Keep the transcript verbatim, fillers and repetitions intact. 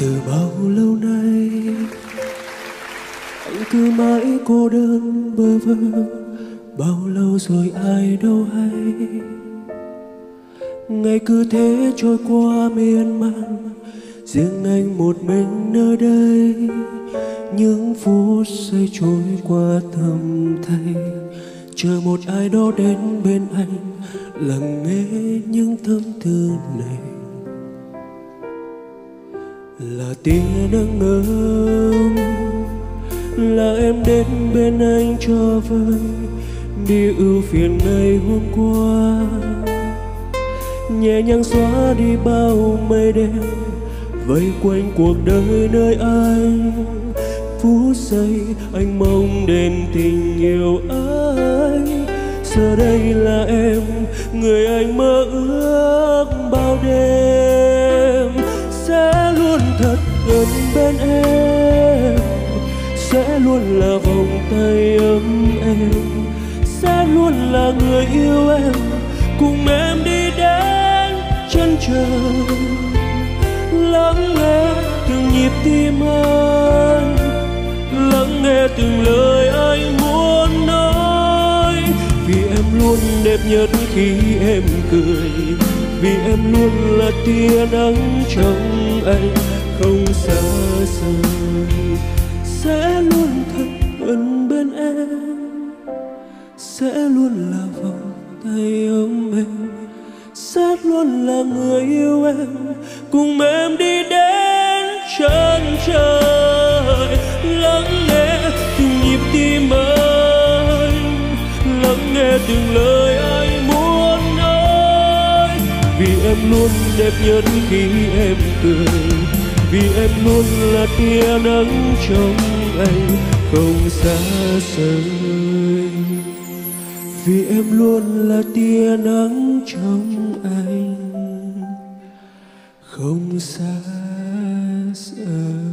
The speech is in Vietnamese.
Từ bao lâu nay anh cứ mãi cô đơn bơ vơ, bao lâu rồi ai đâu hay. Ngày cứ thế trôi qua miên man, riêng anh một mình nơi đây. Những phút giây trôi qua thầm thay, chờ một ai đó đến bên anh, lắng nghe những tâm tư này. Là tia nắng ấm, là em đến bên anh cho vơi đi ưu phiền ngày hôm qua, nhẹ nhàng xóa đi bao mây đen vây quanh cuộc đời nơi anh. Phút giây anh mong đến tình yêu ấy, giờ đây là em người anh mơ ước bao đêm. Sẽ luôn thật gần bên em, sẽ luôn là vòng tay ấm em, sẽ luôn là người yêu em, cùng em đi đến chân trời. Lắng nghe từng nhịp tim anh, lắng nghe từng lời anh muốn nói. Vì em luôn đẹp nhất khi em cười, vì em luôn là tia nắng trong anh không xa rời. Sẽ luôn thật gần bên em, sẽ luôn là vòng tay ấm em, sẽ luôn là người yêu em, cùng em đi đến chân trời. Lắng nghe từng nhịp tim anh, lắng nghe từng lời anh muốn nói. Vì em luôn đẹp nhất khi em cười, vì em luôn là tia nắng trong anh không xa rời. Vì em luôn là tia nắng trong anh không xa rời.